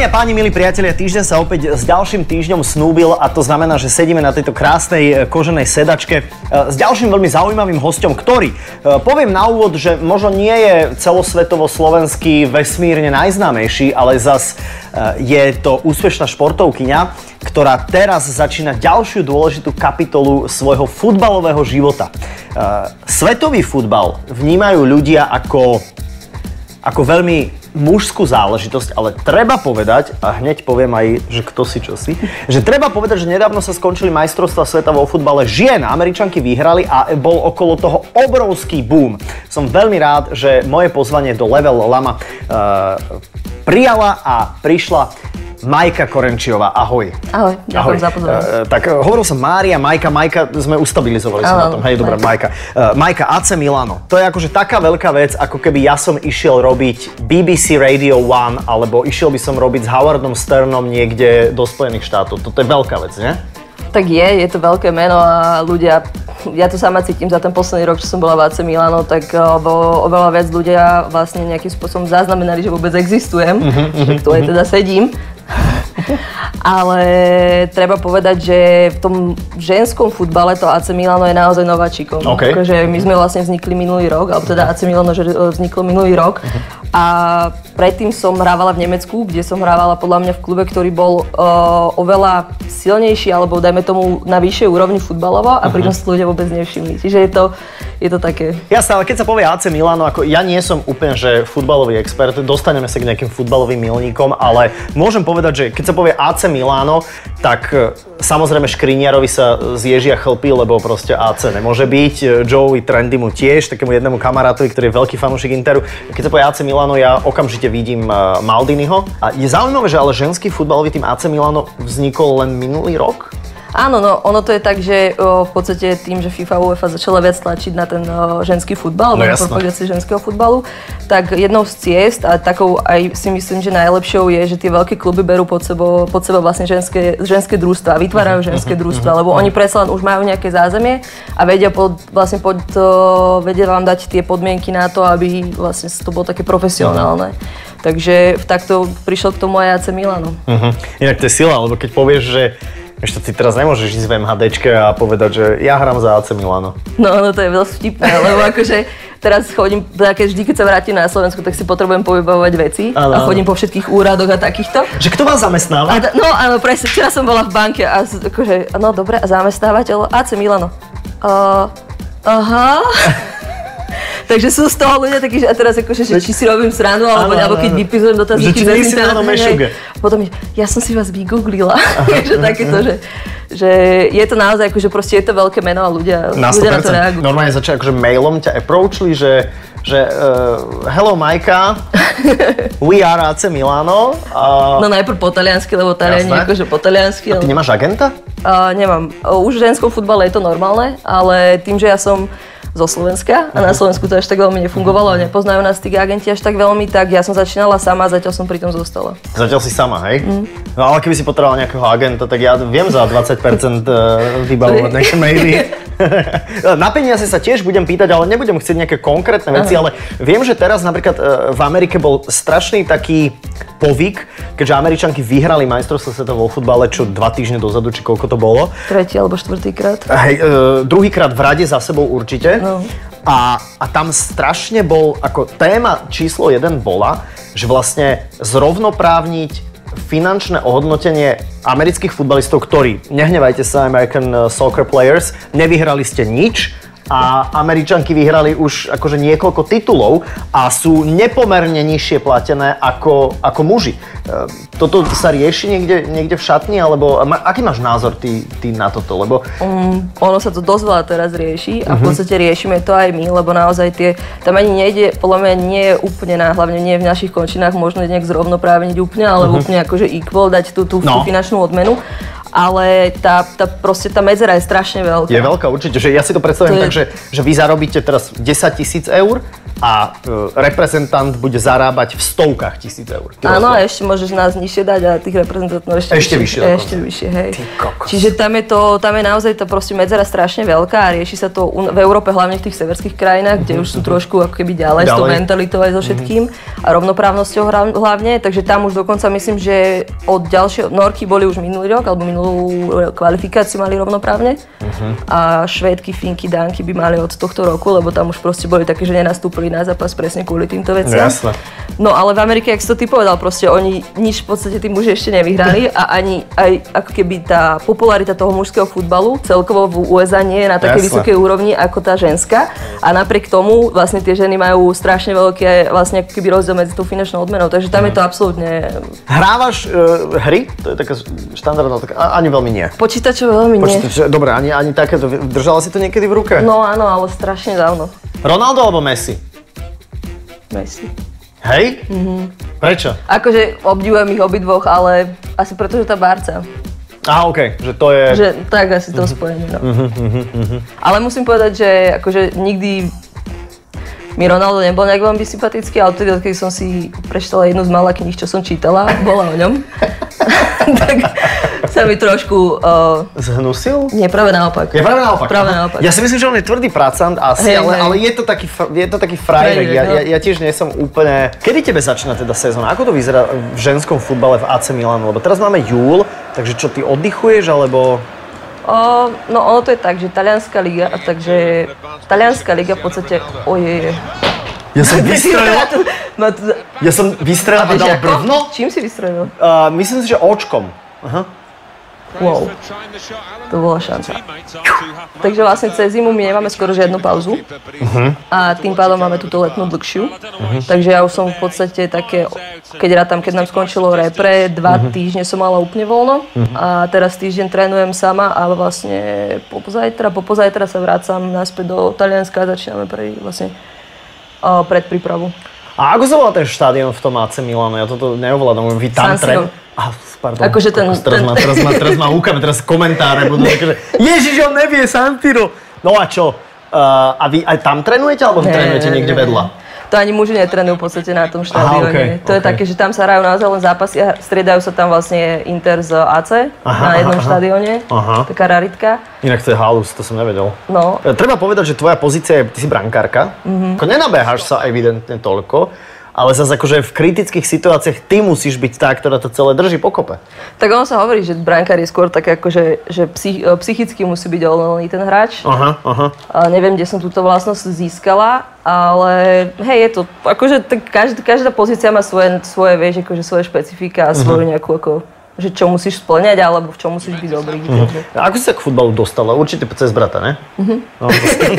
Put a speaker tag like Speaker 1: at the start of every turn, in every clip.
Speaker 1: Dámy a páni, milí priatelia, týždeň sa opäť s ďalším týždňom snúbil a to znamená, že sedíme na tejto krásnej koženej sedačke s ďalším veľmi zaujímavým hosťom, ktorý, poviem na úvod, že možno nie je celosvetovo slovenský vesmírne najznámejší, ale zas je to úspešná športovkyňa, ktorá teraz začína ďalšiu dôležitú kapitolu svojho futbalového života. Svetový futbal vnímajú ľudia ako veľmi mužskú záležitosť, ale treba povedať, a hneď poviem aj, že kto si čo si, že treba povedať, že nedávno sa skončili majstrovstvá sveta vo futbale žien. Američanky vyhrali a bol okolo toho obrovský boom. Som veľmi rád, že moje pozvanie do Level Lama prijala a prišla Majka Korenčiová. Ahoj.
Speaker 2: Ahoj, ďakujem za pozornosť.
Speaker 1: Tak hovoril som Mária, Majka, sme ustabilizovali sa na tom. Hej, dobrá, Majka. Majka, AC Milano. To je akože taká veľká vec, ako keby ja som išiel robiť BBC Radio 1, alebo išiel by som robiť s Howardom Sternom niekde do Spojených štátov. Toto je veľká vec, nie?
Speaker 2: Tak je to veľké meno a ľudia, ja to sama cítim za ten posledný rok, čo som bola v AC Milano, tak oveľa viac ľudia vlastne nejakým spôsobom zaznamenali, že vôbec existujem, tak tu aj teda sedím. Ale treba povedať, že v tom ženskom futbale to AC Milano je naozaj nováčikom.
Speaker 1: Okay.
Speaker 2: Takže my sme vlastne vznikli minulý rok, alebo teda AC Milano vzniklo minulý rok. A predtým som hrávala v Nemecku, kde som hrávala podľa mňa v klube, ktorý bol oveľa silnejší, alebo dajme tomu na vyššej úrovni futbalovo a pritom si ľudia vôbec nevšimli. Čiže je to také.
Speaker 1: Jasné, ale keď sa povie AC Milano, ako ja nie som úplne že futbalový expert, dostaneme sa k nejakým futbalovým milníkom, ale môžem povedať, že keď sa povie AC Milano, tak samozrejme Škriňarovi sa zježia chlpy, lebo proste AC nemôže byť. Joey Trendymu tiež, takému jednému kamarátovi, ktorý je veľký fanúšik Interu. Keď sa povie AC Milano, ja okamžite vidím Maldiniho. A je zaujímavé, že ale ženský futbalový tým AC Milano vznikol len minulý rok?
Speaker 2: Áno, no ono to je tak, že v podstate tým, že FIFA a UEFA začala viac tlačiť na ten ženský futbal, alebo na propagáciu ženského futbalu, tak jednou z ciest a takou aj si myslím, že najlepšou je, že tie veľké kluby berú pod seba vlastne ženské družstva, vytvárajú ženské družstva, lebo oni predsa len už majú nejaké zázemie a vedia vedia vám dať tie podmienky na to, aby vlastne to bolo také profesionálne. Takže takto prišiel k tomu aj AC Milano.
Speaker 1: Inak to je sila, lebo keď povieš, že ešte ty teraz nemôžeš ísť v MHDčke a povedať, že ja hrám za AC Milano.
Speaker 2: No, to je veľmi vtipné, lebo akože teraz chodím, vždy keď sa vrátim na Slovensku, tak si potrebujem povybavovať veci a chodím po všetkých úradoch a takýchto.
Speaker 1: Že kto vás zamestnáva?
Speaker 2: No áno, presne, včera som bola v banke a akože, no dobre, a zamestnávateľ AC Milano. Aha. Takže sú z toho ľudia takí, že a teraz akože, že či si robím srandu, alebo keď vypisujem dotazníky cez internet. Potom ja som si vás vygooglila. Takže takéto, že je to naozaj akože proste je to veľké meno a ľudia na to reagujú.
Speaker 1: Normálne začali akože mailom ťa approachli, že hello Majka, we are AC Milano.
Speaker 2: No najprv po taliansky, lebo Taliani akože po taliansky.
Speaker 1: A ty nemáš agenta?
Speaker 2: Nemám. Už v ženskom futbale je to normálne, ale tým, že ja som zo Slovenska a na Slovensku to až tak veľmi nefungovalo, nepoznajú nás tí agenti až tak veľmi, tak ja som začínala sama a zatiaľ som pri tom zostala.
Speaker 1: Zatiaľ si sama, hej? No ale keby si potrebovala nejakého agenta, tak ja viem za 20% vybavovať nejaké maily. Na peniaze sa tiež budem pýtať, ale nebudem chcieť nejaké konkrétne veci, ale viem, že teraz napríklad v Amerike bol strašný taký povyk, keďže Američanky vyhrali majstrovstvá sveta vo futbale, čo 2 týždne dozadu, či koľko to bolo.
Speaker 2: Tretí alebo štvrtý krát.
Speaker 1: Hej, druhýkrát v rade za sebou určite. No. A tam strašne bol, ako téma číslo 1 bola, že vlastne zrovnoprávniť finančné ohodnotenie amerických futbalistov, ktorí, nehnevajte sa, American soccer players, nevyhrali ste nič a Američanky vyhrali už akože niekoľko titulov a sú nepomerne nižšie platené ako muži. Toto sa rieši niekde v šatni, alebo aký máš názor ty na toto? Lebo
Speaker 2: ono sa to dosť veľa teraz rieši a v podstate riešime to aj my, lebo naozaj tam ani nejde, podľa mňa nie je úplne hlavne nie v našich končinách možno nejak zrovnoprávniť úplne, ale úplne akože equal, dať tú finančnú odmenu. Ale tá medzera je strašne veľká.
Speaker 1: Je veľká určite, že ja si to predstavím tak, že vy zarobíte teraz 10 000 eur a reprezentant bude zarábať v stovkách tisíc eur.
Speaker 2: Áno, a ešte môžeš nás nižšie dať a tých reprezentantov ešte vyššie, hej. Čiže tam je naozaj to proste medzera strašne veľká a rieši sa to v Európe, hlavne v tých severských krajinách, kde už sú trošku ako keby ďalej s tou mentalitou aj so všetkým a rovnoprávnosťou hlavne, takže tam už dokonca myslím, že od ďalšieho Norky boli už minulý rok, alebo minulú kvalifikáciu mali rovnoprávne a Švédky, Finky, Dánky by mali od tohto roku, lebo tam už proste boli také, že nenastúpili na zápas presne kvôli týmto veciam.
Speaker 1: Jasne.
Speaker 2: No ale v Amerike, jak si to ty povedal, proste oni nič v podstate tí muži ešte nevyhrali a ani aj ako keby tá popularita toho mužského futbalu celkovo v USA nie je na takej vysokej úrovni ako tá ženská a napriek tomu vlastne tie ženy majú strašne veľké vlastne ako keby rozdiel medzi tou finančnou odmenou, takže tam je to absolútne...
Speaker 1: Hrávaš hry? To je taká štandardná, ani veľmi nie.
Speaker 2: Počítačové veľmi nie.
Speaker 1: Dobre, ani takéto. Držala si to niekedy v ruke?
Speaker 2: No áno, ale strašne dávno.
Speaker 1: Ronaldo alebo Messi?
Speaker 2: Messi.
Speaker 1: Hej? Prečo?
Speaker 2: Akože obdivujem ich obidvoch, ale asi preto, že tá Barca.
Speaker 1: Okej, že to je...
Speaker 2: Že tak asi to spojenie, no. Ale musím povedať, že akože nikdy mi Ronaldo nebol nejak veľmi sympatický, ale vtedy, keď som si prečítala jednu z mála kníh, čo som čítala, bola o ňom. Tak sa mi trošku...
Speaker 1: Zhnusil?
Speaker 2: Nie, práve naopak.
Speaker 1: Je práve naopak?
Speaker 2: Práve naopak.
Speaker 1: Ja si myslím, že on je tvrdý pracant asi, ale je to taký frajerek. Ja tiež nie som úplne... Kedy tebe začína teda sezóna? Ako to vyzerá v ženskom futbale v AC Milanu? Lebo teraz máme júl, takže čo, ty oddychuješ, alebo...
Speaker 2: No ono to je tak, že Talianská liga v podstate, ojeje.
Speaker 1: Ja som vystrelil a dal brvno?
Speaker 2: Čím si vystrelil?
Speaker 1: Myslím si, že očkom. Aha.
Speaker 2: Wow, to bola šanca. Takže vlastne cez zimu my nemáme skoro žiadnu pauzu a tým pádom máme túto letnú dlhšiu. Takže ja už som v podstate také, keď nám skončilo repre, 2 týždne som mala úplne voľno a teraz týždeň trénujem sama a vlastne popozajtra sa vracam naspäť do Talianska a začíname predprípravu.
Speaker 1: A ako sa volá ten štádion v tom AC Milano? Ja toto neovládam, vy tam pardon,
Speaker 2: akože
Speaker 1: teraz ma húkame, teraz komentáre budú také, že Ježiš, on nevie, San Siro. No a čo? A vy aj tam trénujete, alebo trénujete niekde vedľa?
Speaker 2: To ani muži netrénujú v podstate na tom štadióne. To je také, že tam sa hrajú naozaj len zápasy a striedajú sa tam vlastne Inter z AC na jednom štadióne. Taká raritka.
Speaker 1: Inak to je halus, to som nevedel.
Speaker 2: No.
Speaker 1: Treba povedať, že tvoja pozícia je, ty si brankárka. Nenabéhaš sa evidentne toľko, ale zase akože v kritických situáciách ty musíš byť tá, ktorá to celé drží pokope.
Speaker 2: Tak ono sa hovorí, že brankár je skôr také akože, že psychicky musí byť odolný ten hráč. Neviem, kde som túto vlastnosť získala, ale hej, je to, akože každá pozícia má svoje vieš, akože svoje špecifika a svoju nejakú ako, že čo musíš spĺňať, alebo v čom musíš byť dobrý.
Speaker 1: A ako si sa k futbalu dostala? Určite cez brata, ne? No,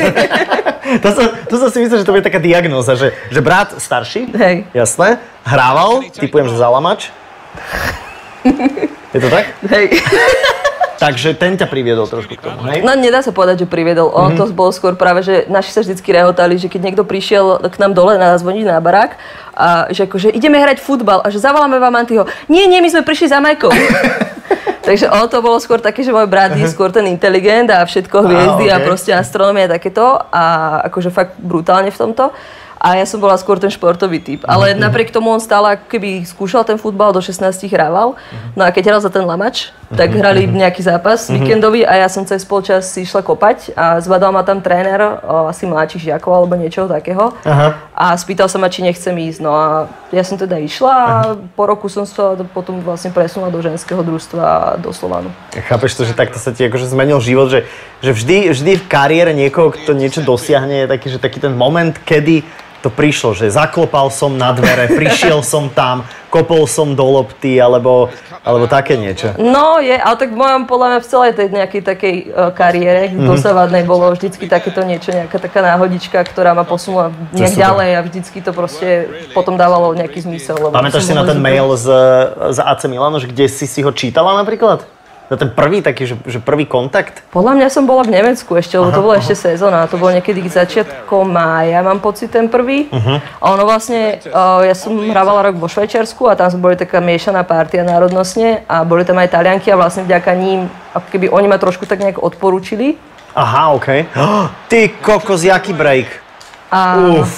Speaker 1: to som si myslel, že to bude taká diagnóza, že brat starší, jasné, hrával, typujem, že zalamač. Je to tak?
Speaker 2: Hej.
Speaker 1: Takže ten ťa priviedol trošku k tomu, hej?
Speaker 2: No nedá sa povedať, že priviedol. On to bol skôr práve, že naši sa vždycky rehotali, že keď niekto prišiel k nám dole zvoniť na barák a že akože ideme hrať futbal a že zavoláme vám Antyho. Nie, my sme prišli za Majkou. Takže ono to bolo skôr také, že môj brat je skôr ten inteligent a všetko hviezdy a proste astronómia a takéto a akože fakt brutálne v tomto. A ja som bola skôr ten športový typ. Ale napriek tomu on stále ako keby skúšal ten futbal, do 16 hrával. No a keď hral za ten Lamač, tak hrali nejaký zápas víkendový a ja som cez polčas si išla kopať a zbadal ma tam tréner, asi mladších žiakov alebo niečoho takého. A spýtal sa ma, či nechcem ísť. No a ja som teda išla a po roku som sa potom vlastne presunula do ženského družstva do Slovanu.
Speaker 1: Chápeš to, že takto sa ti akože zmenil život, že vždy v kariére niekoho, kto niečo dosiahne, je taký ten moment, kedy to prišlo, že zaklopal som na dvere, prišiel som tam, kopol som do lopty, alebo také niečo.
Speaker 2: No je, ale tak podľa mňa v celej tej nejakej takej kariére dosávadnej bolo vždycky takéto niečo, nejaká taká náhodička, ktorá ma posunula nejak ďalej a vždycky to proste potom dávalo nejaký zmysel.
Speaker 1: Pamätáš si na ten mail z AC Milano, že kde si ho čítala napríklad? Na ten prvý taký, že prvý kontakt?
Speaker 2: Podľa mňa som bola v Nemecku ešte, lebo to bola ešte sezóna. To bolo niekedy začiatkom mája, mám pocit, ten prvý. A ono vlastne, ja som hrávala rok vo Švajčiarsku a tam boli taká miešaná partia národnostne a boli tam aj Talianky a vlastne vďaka ním, ako keby oni ma trošku tak nejak odporúčili.
Speaker 1: Aha, okej. Ty kokos, jaký break.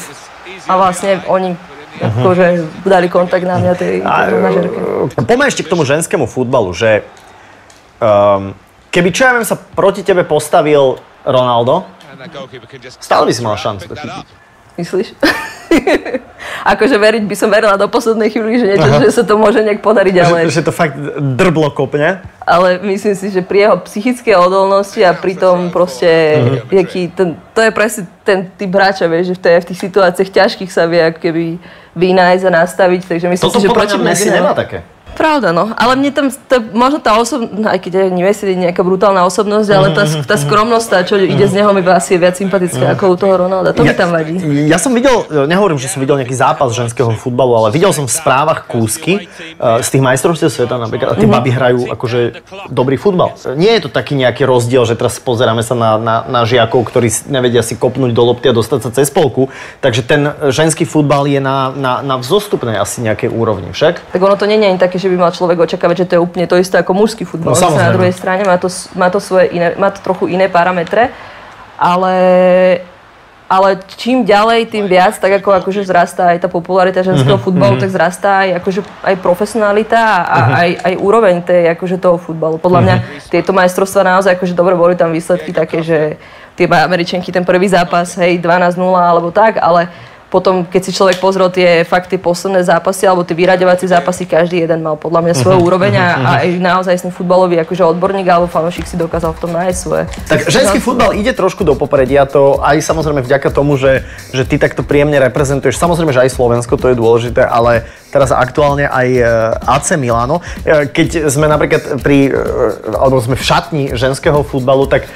Speaker 2: a vlastne oni akože dali kontakt na mňa tej manažerke.
Speaker 1: Poďme ešte k tomu ženskému futbalu, že keby čo ja viem sa proti tebe postavil Ronaldo, stále by si mal šancu to chytiť.
Speaker 2: Myslíš? Akože veriť by som verila do poslednej chvíli, že niečo, že sa to môže nejak podariť, ale...
Speaker 1: Že to fakt drblo kopne?
Speaker 2: Ale myslím si, že pri jeho psychické odolnosti a pri tom proste, to je presne ten typ hráča, vieš, že v tých situáciách ťažkých sa vie ako keby vynájsť a nastaviť, takže myslím si, že proti mne
Speaker 1: Messi nemá také.
Speaker 2: Pravda, no. Ale mne tam, možno tá osobnosť, aj keď nie je nejaká brutálna osobnosť, ale tá skromnosť, tá, čo ide z neho, mi asi je viac sympatická ako u toho Ronalda. To mi tam vadí.
Speaker 1: Ja som videl, nehovorím, že som videl nejaký zápas ženského futbalu, ale videl som v správach kúsky z tých majstrovstiev sveta napríklad, a tie baby hrajú akože dobrý futbal. Nie je to taký nejaký rozdiel, že teraz pozeráme sa na žiakov, ktorí nevedia si kopnúť do lopty a dostať sa cez polku, takže ten ženský futbal je na vzostupnej asi nejakej úrovni však.
Speaker 2: Tak ono to nie je ani také, že by mal človek očakávať, že to je úplne to isté ako mužský futbal.
Speaker 1: No,
Speaker 2: na druhej strane má to trochu iné parametre, ale čím ďalej, tým viac, tak akože vzrastá aj tá popularita ženského futbalu, tak vzrastá aj akože aj profesionalita a aj úroveň akože toho futbalu. Podľa mňa tieto majstrovstvá naozaj akože dobre, boli tam výsledky také, že tie Američanky ten prvý zápas, 12-0 alebo tak, ale potom, keď si človek pozrel tie posledné zápasy alebo tie vyraďovacie zápasy, každý jeden mal podľa mňa svoju úroveň a aj naozaj ten futbalový akože odborník alebo fanúšik si dokázal v tom nájsť svoje.
Speaker 1: Tak ženský futbal ide trošku do popredia, to aj samozrejme vďaka tomu, že ty takto príjemne reprezentuješ, samozrejme, že aj Slovensko, to je dôležité, ale teraz aktuálne aj AC Milano. Keď sme napríklad alebo sme v šatni ženského futbalu, tak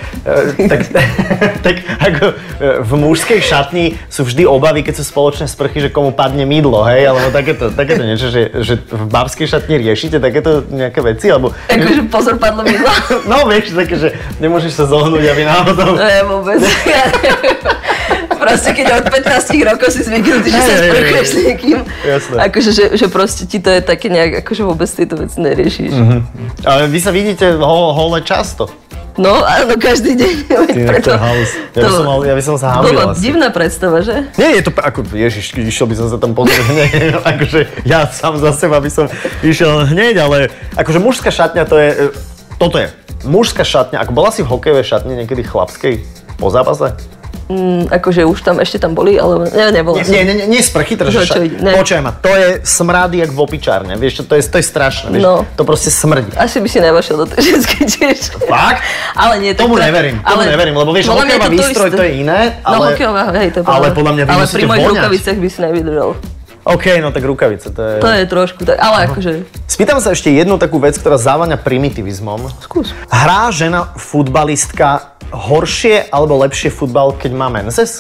Speaker 1: ako v mužskej šatni sú vždy obavy, keď sú spoločné sprchy, že komu padne mydlo, hej, alebo takéto niečo, že v babskej šatni riešite takéto nejaké veci, alebo...
Speaker 2: Akože pozor, padlo mydlo?
Speaker 1: No, vieš, také, že nemôžeš sa zohnúť, aby náhodou...
Speaker 2: Ne, vôbec. Proste, keď od 15 rokov si zvyknutý, že sa sprchuješ s niekým. Jasné. Akože, že proste ti to je také nejak, akože vôbec tieto veci neriešíš.
Speaker 1: Ale vy sa vidíte hole často.
Speaker 2: No, áno, každý deň.
Speaker 1: Preto, ja by som sa hambil asi.
Speaker 2: Divná predstava, že?
Speaker 1: Nie, je to ako, ježiš, išiel by som sa tam pozrieť hneď, akože ja sám za seba by som išiel hneď, ale akože mužská šatňa toto je mužská šatňa, ako bola si v hokejovej šatni niekedy chlapskej po zápase?
Speaker 2: Akože už tam, ešte tam boli, ale nebolo.
Speaker 1: Nie sprchy, počuj ma, to je smrady jak v opičárne, vieš, to je strašné, vieš, to proste smrdí.
Speaker 2: Asi by si nevošiel do tej ženskej tiež.
Speaker 1: Fakt?
Speaker 2: Ale nie,
Speaker 1: tomu neverím, lebo vieš, hokejová výstroj to je iné, ale...
Speaker 2: No hokejová, hej, to je
Speaker 1: ale podľa mňa vy musíte voňať.
Speaker 2: Ale pri mojich rukavicách by si nevydržal.
Speaker 1: OK, no tak rukavice, to je...
Speaker 2: To je trošku tak, ale akože...
Speaker 1: Spýtam sa ešte jednu takú vec, ktorá závaňa primitivizmom.
Speaker 2: Skús.
Speaker 1: Hrá žena futbalistka horšie alebo lepšie futbal, keď má menses?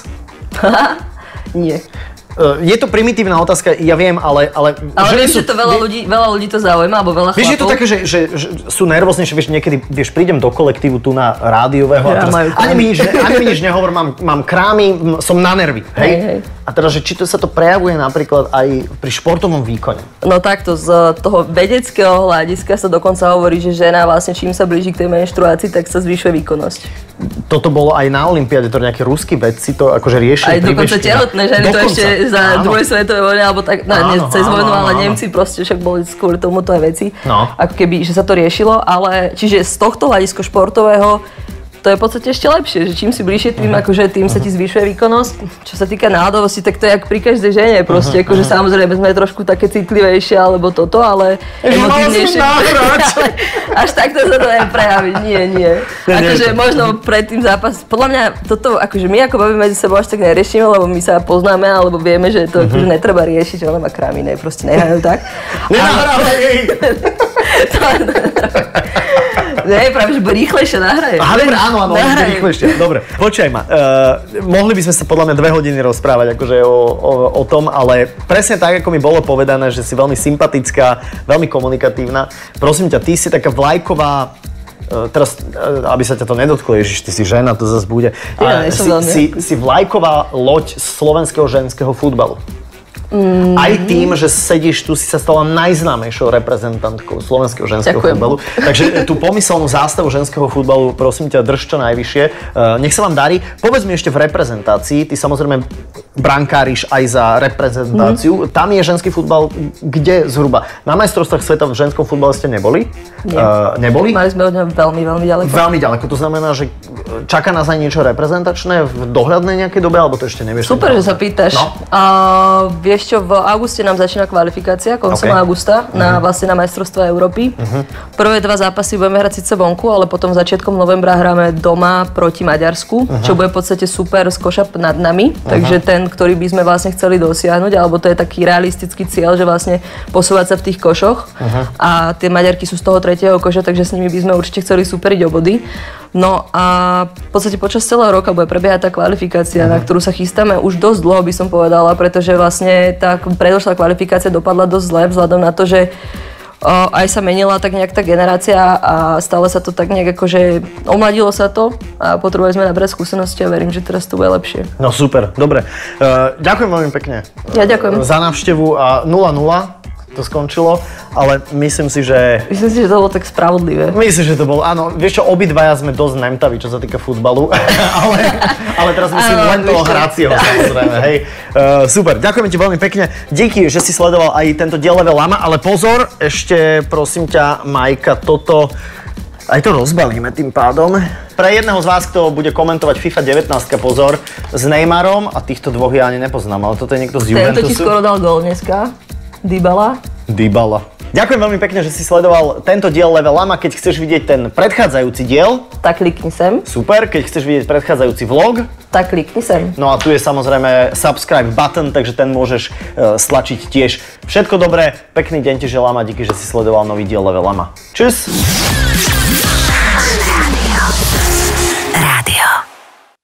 Speaker 2: Nie.
Speaker 1: Je to primitívna otázka, ja viem, ale
Speaker 2: viem, že to veľa ľudí to zaujíma, alebo veľa chlapov.
Speaker 1: Vieš, je to také, že sú nervóznejšie, vieš, niekedy, prídem do kolektívu tu na rádiového a teraz ani mi nič nehovor, mám krámy, som na nervy, hej? A teraz, že či sa to prejavuje napríklad aj pri športovom výkone?
Speaker 2: No takto, z toho vedeckého hľadiska sa dokonca hovorí, že žena vlastne čím sa blíži k tej menštruácii, tak sa zvyšuje výkonnosť. Toto bolo aj na olympiáde, to nejakí ruskí vedci to akože riešili. Aj dokonca tehotné ženy to ešte za druhej svetovej vojny, alebo tak, nie cez vojnu, ale Nemci proste však boli kvôli tomuto aj veci. Ako keby, že sa to riešilo, ale čiže z tohto hľadiska športového to je v podstate ešte lepšie, že čím si bližšie, tým akože tým sa ti zvyšuje výkonnosť. Čo sa týka nádovosti, tak to je ako pri každej žene, proste akože samozrejme sme trošku také citlivejšie alebo toto, ale emotívnejšie. Až takto sa to aj prejaví, nie. Akože možno pred tým zápasom, podľa mňa toto, akože my ako babi medzi sebou až tak neriešime, lebo my sa poznáme, alebo vieme, že to akože netreba riešiť, ona má krámy, proste nehajú tak. Nie, práve, že rýchlejšie nahraje.
Speaker 1: Aha, dobre, áno, rýchlejšie. Dobre, počkaj ma. Mohli by sme sa podľa mňa 2 hodiny rozprávať akože o tom, ale presne tak, ako mi bolo povedané, že si veľmi sympatická, veľmi komunikatívna. Prosím ťa, ty si taká vlajková, teraz, aby sa ťa to nedotklo, ježiš, ty si žena, to zase bude.
Speaker 2: Ja,
Speaker 1: si vlajková loď slovenského ženského futbalu. Aj tým, že sedíš tu, si sa stala najznámejšou reprezentantkou slovenského ženského futbalu. Takže tú pomyselnú zástavu ženského futbalu, prosím ťa, drž čo najvyššie. Nech sa vám darí. Povedz mi ešte v reprezentácii, ty samozrejme brankáriš aj za reprezentáciu. Tam je ženský futbal kde zhruba? Na majstrovstvách sveta v ženskom futbale ste neboli? Neboli?
Speaker 2: Mali sme od neho veľmi, veľmi ďaleko.
Speaker 1: Veľmi ďaleko, to znamená, že čaká nás aj niečo reprezentačné v dohľadnej nejakej dobe, alebo to ešte nevieš?
Speaker 2: Super, že sa pýtaš. No. Vieš čo, v auguste nám začína kvalifikácia, koncom augusta, vlastne na majstrovstvá Európy. Prvé 2 zápasy budeme hrať síce vonku, ale potom začiatkom novembra hráme doma proti Maďarsku, čo bude v podstate super skoša nad nami. Takže ten, ktorý by sme vlastne chceli dosiahnuť, alebo to je taký realistický cieľ, že vlastne posúvať sa v tých košoch. A tie Maďarky sú z toho 3. koša, takže s nimi by sme určite chceli superiť o body. No a v podstate počas celého roka bude prebiehať tá kvalifikácia, na ktorú sa chystáme už dosť dlho, by som povedala, pretože vlastne tá predošlá kvalifikácia dopadla dosť zle, vzhľadom na to, že aj sa menila tak nejak tá generácia a stále sa to tak nejak akože omladilo sa to a potrebovali sme nabrať skúsenosti a verím, že teraz to bude lepšie.
Speaker 1: No super, dobre. Ďakujem veľmi pekne.
Speaker 2: Ja ďakujem.
Speaker 1: Za návštevu a 0-0 to skončilo, ale myslím si, že...
Speaker 2: Myslím si, že to bolo tak spravodlivé.
Speaker 1: Myslím, že to bolo, áno. Vieš čo, obidvaja sme dosť nemtaví, čo sa týka futbalu, ale teraz myslím len toho hrácieho, samozrejme, hej. Super, ďakujem ti veľmi pekne. Díky, že si sledoval aj tento diel Level Lama, ale pozor, ešte prosím ťa, Majka, toto... Aj to rozbalíme tým pádom. Pre jedného z vás, kto bude komentovať FIFA 19, pozor, s Neymarom, a týchto dvoch ja ani nepoznám, ale toto je niekto z Juventusu.
Speaker 2: Tento ti skoro dal gól dneska. Dybala. Ďakujem veľmi pekne, že si sledoval tento diel Level Lama. Keď chceš vidieť ten predchádzajúci diel, tak klikni sem.
Speaker 1: Super, keď chceš vidieť predchádzajúci vlog,
Speaker 2: tak klikni sem.
Speaker 1: No a tu je samozrejme subscribe button, takže ten môžeš stlačiť tiež. Všetko dobré, pekný deň ti želám a díky, že si sledoval nový diel Level Lama. Čus!